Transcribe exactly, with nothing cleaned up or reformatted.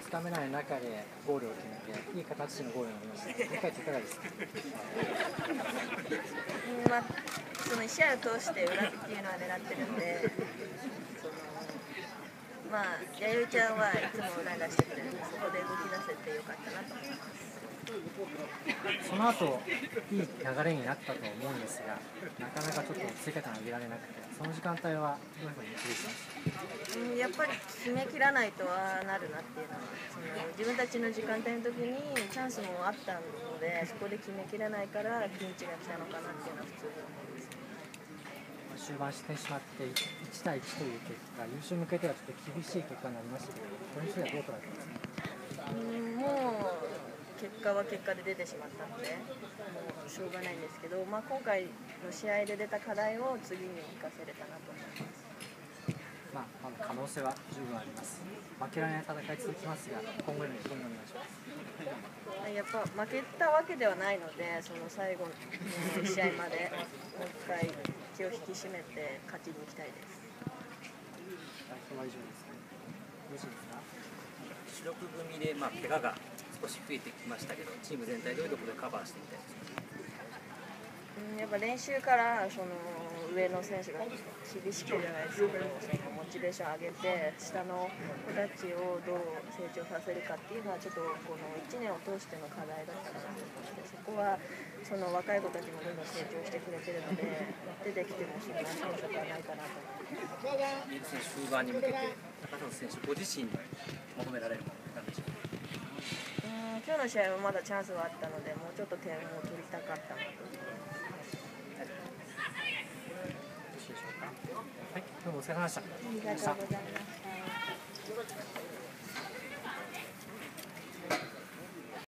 つかめない中でゴールを決めて、いい形でのゴールになりました。振り返っていかがですか？ うん、まあ、そのいち試合を通して裏っていうのは狙ってるんで、そのまあ、弥生ちゃんはいつも裏出してくれるんで、そこで動き出せてよかったなと思います。 その後いい流れになったと思うんですが、なかなかちょっと追加点を上げられなくて、その時間帯はどういうふうに気づいてましたか？ うん、やっぱり決めきらないとはなるなっていうのは、その自分たちの時間帯の時にチャンスもあったので、そこで決めきれないからピンチが来たのかなっていうのは普通に思います。 終盤してしまっていちたいいちという結果、優勝に向けてはちょっと厳しい結果になりましたけど、これについてはどう捉えてますか？ うん、もう結果は結果で出てしまったので、もうしょうがないんですけど、まあ、今回の試合で出た課題を次に生かせれたなと思います。 まあ、まだ可能性は十分あります。負けられない戦い続きますが、今後への意気込みをお願いします。 やっぱ負けたわけではないので、その最後の試合までもう一回気を引き締めて勝ちに行きたいです。 代表は以上ですね。よろしいですか？ 主力組で、まあ、怪我が少し増えてきましたけど、チーム全体どういうところでカバーしていきたいですか？ うん、やっぱ練習からその上の選手が厳しくじゃないですけど、そのモチベーション上げて下の子たちをどう成長させるかっていうのはちょっとこのいちねんを通しての課題だったかなと思って、そこはその若い子たちもどんどん成長してくれてるので、出てきてもそんな遜色はないかなと思ってます。 三重選手終盤に向けて高里選手ご自身に求められるものなんでしょうか？ うん、今日の試合はまだチャンスはあったので、もうちょっと点を取りたかったなと思います。 はい、どうもお疲れ様でした。 ありがとうございました。